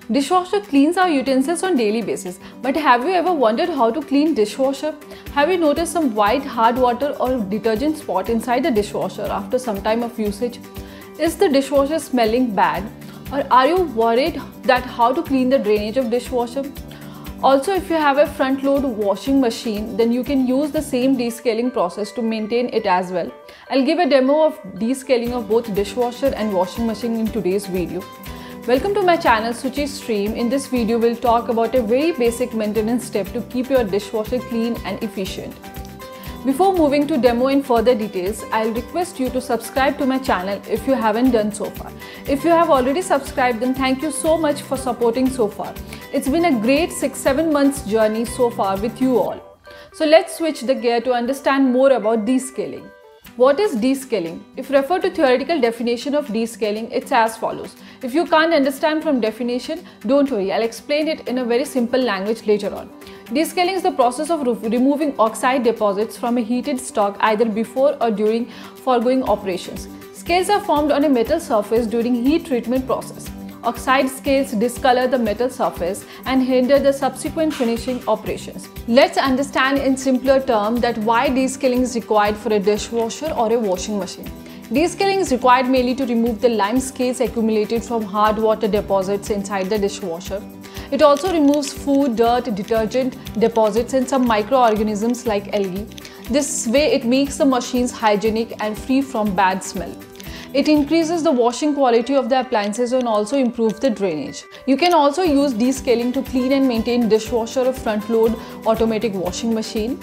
Dishwasher cleans our utensils on daily basis, but have you ever wondered how to clean dishwasher? Have you noticed some white hard water or detergent spot inside the dishwasher after some time of usage? Is the dishwasher smelling bad, or are you worried that how to clean the drainage of dishwasher? Also, if you have a front load washing machine, then you can use the same descaling process to maintain it as well. I'll give a demo of descaling of both dishwasher and washing machine in today's video. Welcome to my channel Suchi Stream. In this video, we'll talk about a very basic maintenance step to keep your dishwasher clean and efficient. Before moving to demo in further details, I'll request you to subscribe to my channel if you haven't done so far. If you have already subscribed, then thank you so much for supporting so far. It's been a great 6-7 months journey so far with you all. So let's switch the gear to understand more about descaling. What is descaling? If refer to theoretical definition of descaling, it's as follows. If you can't understand from definition, don't worry, I'll explain it in a very simple language later on. Descaling is the process of removing oxide deposits from a heated stock either before or during foregoing operations. Scales are formed on a metal surface during heat treatment process. Oxide scales discolor the metal surface and hinder the subsequent finishing operations. Let's understand in simpler terms that why descaling is required for a dishwasher or a washing machine. Descaling is required mainly to remove the lime scales accumulated from hard water deposits inside the dishwasher. It also removes food, dirt, detergent deposits and some microorganisms like algae. This way it makes the machines hygienic and free from bad smell. It increases the washing quality of the appliances and also improves the drainage. You can also use descaling to clean and maintain dishwasher or front load automatic washing machine.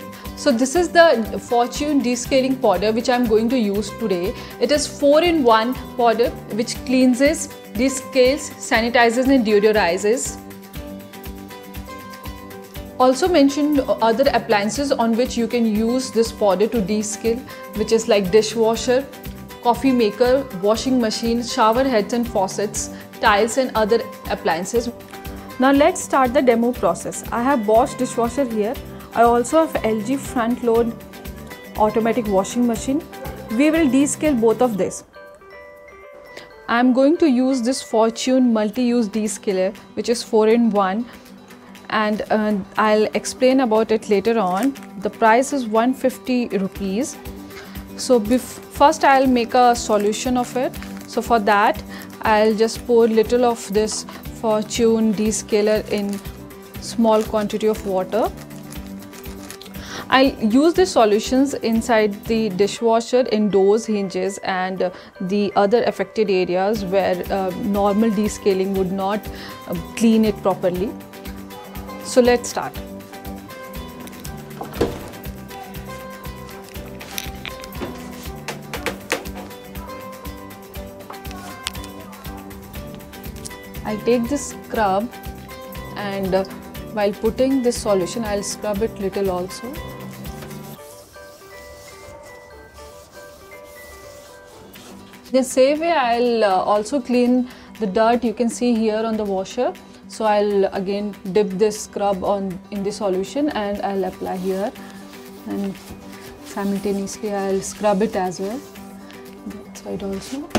So this is the Fortune descaling powder which I am going to use today. It is 4-in-1 powder which cleanses, descales, sanitizes and deodorizes. Also mentioned other appliances on which you can use this powder to descale, which is like dishwasher, coffee maker, washing machine, shower heads and faucets, tiles and other appliances. Now let's start the demo process. I have Bosch dishwasher here. I also have LG front load automatic washing machine. We will descale both of this. I am going to use this Fortune multi-use descaler which is 4-in-1 and I'll explain about it later on. The price is 150 rupees. So first I'll make a solution of it. So for that I'll just pour little of this Fortune descaler in small quantity of water. I'll use the solutions inside the dishwasher in doors, hinges and the other affected areas where normal descaling would not clean it properly. So let's start. I'll take this scrub and while putting this solution, I'll scrub it little also. The same way I'll also clean the dirt you can see here on the washer. So I'll again dip this scrub in the solution and I'll apply here and simultaneously I'll scrub it as well. That side also.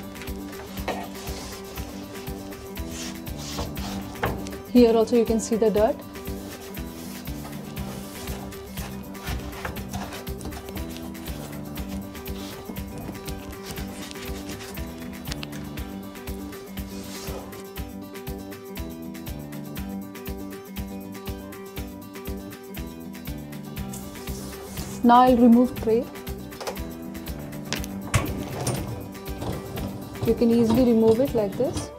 Here also you can see the dirt. Now I'll remove tray. You can easily remove it like this.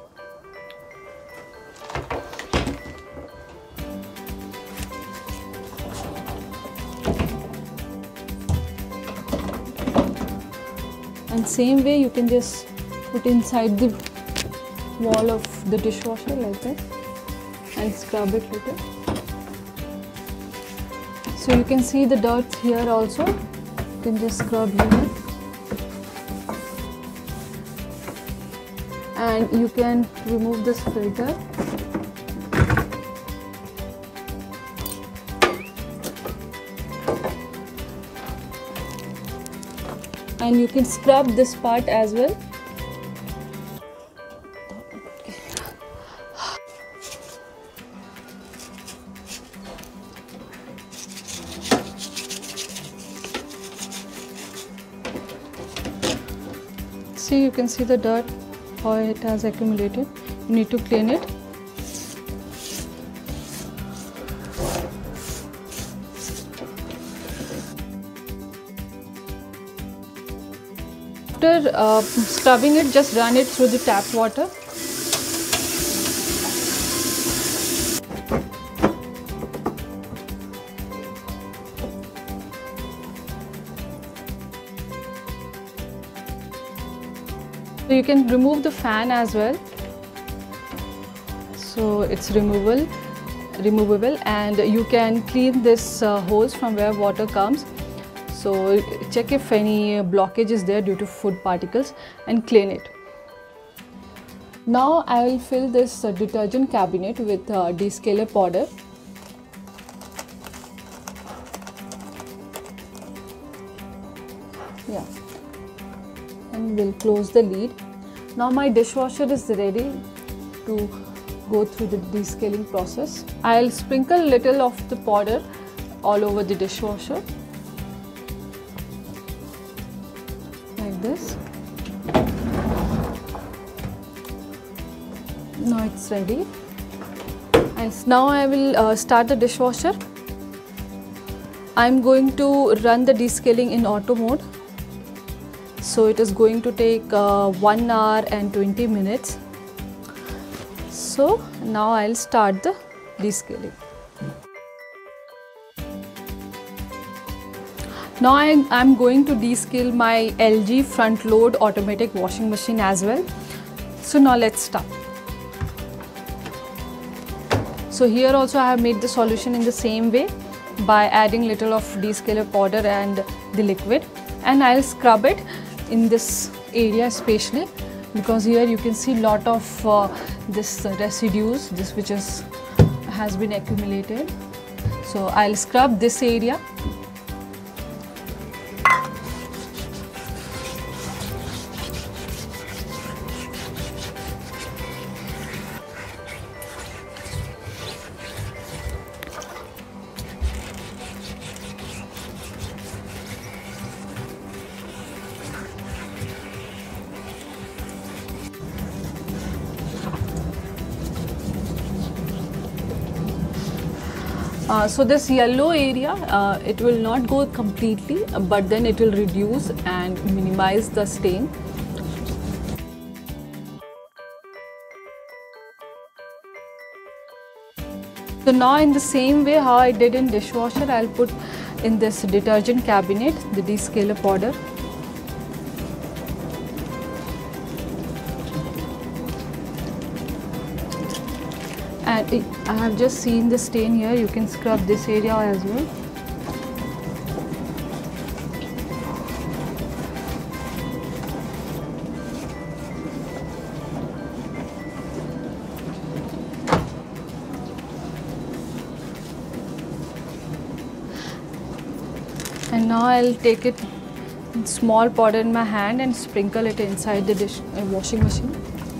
And same way you can just put inside the wall of the dishwasher like that and scrub it little. So you can see the dirt here also. You can just scrub here. And you can remove this filter. And you can scrub this part as well. See, you can see the dirt, how it has accumulated. You need to clean it. After scrubbing it, just run it through the tap water. So you can remove the fan as well. So it's removable, and you can clean this hose from where water comes. So check if any blockage is there due to food particles and clean it. Now I will fill this detergent cabinet with descaler powder. Yeah, and we'll close the lid. Now my dishwasher is ready to go through the descaling process. I'll sprinkle a little of the powder all over the dishwasher. Like this. Now it's ready. And now I will start the dishwasher. I'm going to run the descaling in auto mode. So it is going to take 1 hour and 20 minutes. So now I'll start the descaling. Now I'm going to descale my LG front load automatic washing machine as well. So now let's start. So here also I have made the solution in the same way by adding little of descaler powder and the liquid, and I'll scrub it in this area especially, because here you can see lot of this residues, this which has been accumulated. So I'll scrub this area. So this yellow area, it will not go completely, but then it will reduce and minimize the stain. So now in the same way how I did in dishwasher, I'll put in this detergent cabinet the descaler powder. And I have just seen the stain here, you can scrub this area as well. And now I'll take it small powder in my hand and sprinkle it inside the washing machine.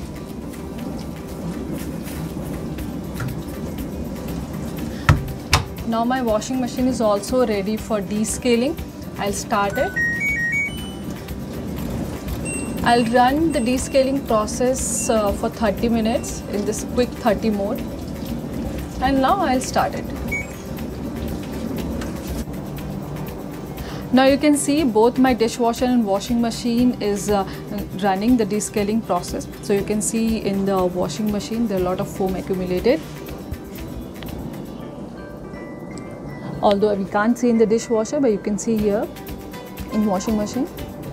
Now my washing machine is also ready for descaling. I'll start it. I'll run the descaling process for 30 minutes in this quick 30 mode. And now I'll start it. Now you can see both my dishwasher and washing machine is running the descaling process. So you can see in the washing machine there are a lot of foam accumulated. Although we can't see in the dishwasher, but you can see here in washing machine.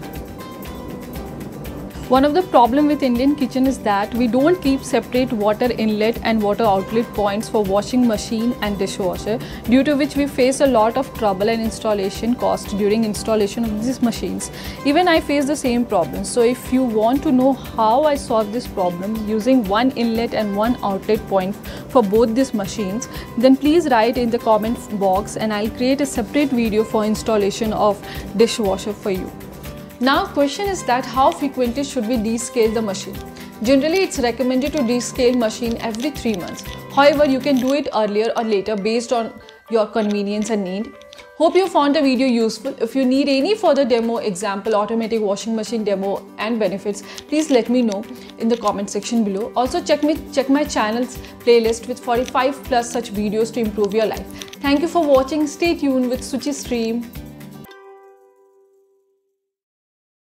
One of the problem with Indian kitchen is that we don't keep separate water inlet and water outlet points for washing machine and dishwasher, due to which we face a lot of trouble and installation cost during installation of these machines. Even I face the same problem. So if you want to know how I solve this problem using one inlet and one outlet point for both these machines, then please write in the comment box and I'll create a separate video for installation of dishwasher for you. Now question is that how frequently should we descale the machine? Generally it's recommended to descale machine every 3 months. However, you can do it earlier or later based on your convenience and need. Hope you found the video useful. If you need any further demo, example, automatic washing machine demo and benefits, please let me know in the comment section below. Also check my channel's playlist with 45 plus such videos to improve your life. Thank you for watching. Stay tuned with Suchi Stream.